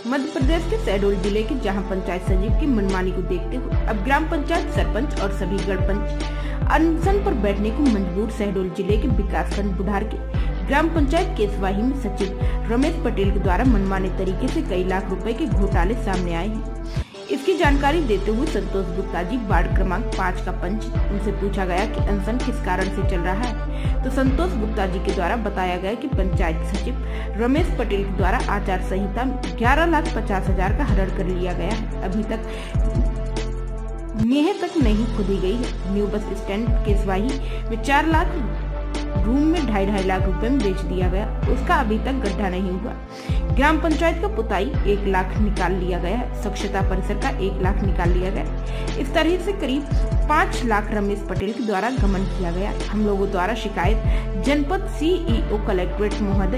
मध्य प्रदेश के शहडोल जिले के जहां पंचायत सचिव की मनमानी को देखते हुए अब ग्राम पंचायत सरपंच और सभी गणपंच अनशन पर बैठने को मजबूर। शहडोल जिले के विकासखंड बुढ़ार के ग्राम पंचायत केसवाही में सचिव रमेश पटेल के द्वारा मनमाने तरीके से कई लाख रुपए के घोटाले सामने आए हैं। इसकी जानकारी देते हुए संतोष गुप्ता जी वार्ड क्रमांक 5 का पंच, उनसे पूछा गया कि अनशन किस कारण से चल रहा है, तो संतोष गुप्ता जी के द्वारा बताया गया कि पंचायत सचिव रमेश पटेल के द्वारा आचार संहिता में 11,50,000 का हरण कर लिया गया है। अभी तक मेह तक नहीं खोदी गई है। न्यू बस स्टैंड केसवाही में 4 लाख रूम में 2.5 लाख रुपए में बेच दिया गया, उसका अभी तक गड्ढा नहीं हुआ। ग्राम पंचायत का पुताई 1 लाख निकाल लिया गया है। स्वच्छता परिसर का 1 लाख निकाल लिया गया। इस तरह से करीब 5 लाख रमेश पटेल के द्वारा गमन किया गया। हम लोगों द्वारा शिकायत जनपद CEO, कलेक्ट्रेट महोदय,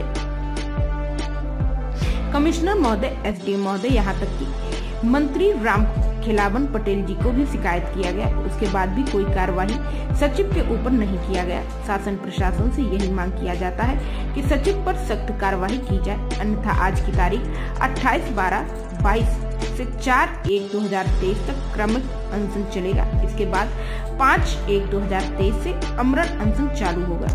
कमिश्नर महोदय, SDM महोदय, यहाँ तक कि मंत्री राम खिलावन पटेल जी को भी शिकायत किया गया। उसके बाद भी कोई कार्रवाई सचिव के ऊपर नहीं किया गया। शासन प्रशासन से यही मांग किया जाता है कि सचिव पर सख्त कार्रवाई की जाए, अन्यथा आज की तारीख 28/12/22 से 4/1/2023 तक क्रमिक अनशन चलेगा। इसके बाद 5/1/2023 से अमरण अनशन चालू होगा।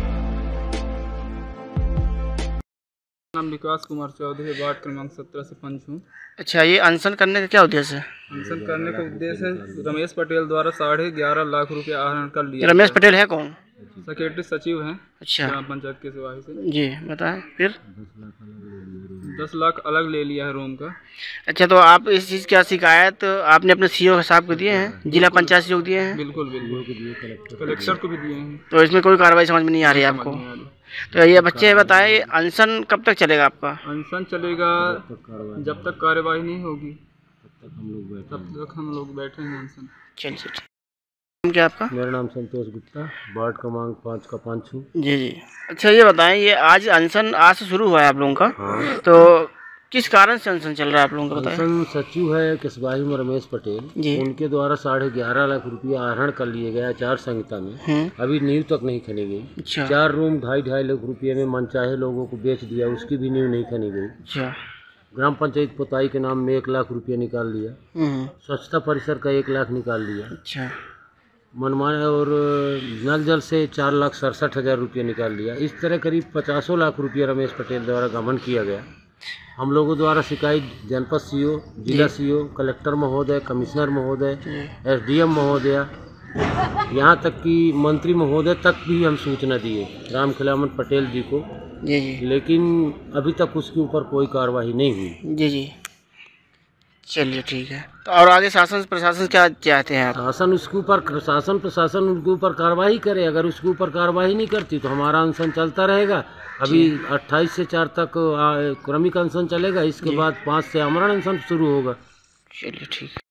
नाम विकास कुमार चौधरी, वार्ड क्रमांक 17 से पंच हूँ। अच्छा, ये अनशन करने का क्या उद्देश्य है? अनशन करने का उद्देश्य है रमेश पटेल द्वारा 11.5 लाख रुपए आहरण कर लिया। रमेश पटेल है कौन? सेक्रेटरी सचिव हैं। अच्छा, ग्राम पंचायत के सिवाही से। जी बताएं। फिर 10 लाख अलग ले लिया है रूम का। अच्छा, तो आप इस चीज़ की शिकायत आपने अपने CEO साहब को दिए हैं, जिला पंचायत से दिए हैं? बिल्कुल कलेक्टर को भी दिए हैं। तो इसमें कोई कार्रवाई समझ में नहीं आ रही है आपको? तो ये बच्चे बताएं, अनशन कब तक चलेगा आपका? अनशन चलेगा जब तक कार्रवाई नहीं होगी, तब तक हम लोग बैठे हैं अनशन। चलिए, क्या आपका? मेरा नाम संतोष गुप्ता, वार्ड क्रमांक 5 का पंच हूँ। जी। अच्छा, ये बताएं, ये आज अनशन आज से शुरू हुआ है आप लोगों का? हाँ। तो किस कारण से अनशन चल रहा है आप लोगों का, बताएं? अनशन सचिव है केसवाही में रमेश पटेल, उनके द्वारा 11.5 लाख रुपया आहरण कर लिए गया आचार संहिता में। अभी नींव तक नहीं खनी गई। अच्छा। 4 रूम 2.5 लाख रुपये में मनचाहे लोगों को बेच दिया, उसकी भी नींव नहीं खनी गई। अच्छा। ग्राम पंचायत पुताई के नाम में 1 लाख रुपया निकाल लिया। स्वच्छता परिसर का 1 लाख निकाल लिया। अच्छा। मनमाने और नल जल से 4,67,000 रुपया निकाल लिया। इस तरह करीब 50 लाख रुपया रमेश पटेल द्वारा गमन किया गया। हम लोगों द्वारा शिकायत जनपद CEO, जिला CEO, कलेक्टर महोदय, कमिश्नर महोदय, SDM महोदय, यहाँ तक कि मंत्री महोदय तक भी हम सूचना दिए राम खिलावन पटेल जी को। जी। लेकिन अभी तक उसके ऊपर कोई कार्रवाई नहीं हुई। जी। चलिए, ठीक है। तो और आगे शासन प्रशासन क्या चाहते हैं आप? शासन उसके ऊपर शासन प्रशासन उनके ऊपर कार्रवाई करे। अगर उसके ऊपर कार्रवाई नहीं करती तो हमारा अनशन चलता रहेगा। अभी 28 से 4 तक क्रमिक अनशन चलेगा। इसके बाद 5 से अमरण अनशन शुरू होगा। चलिए, ठीक है।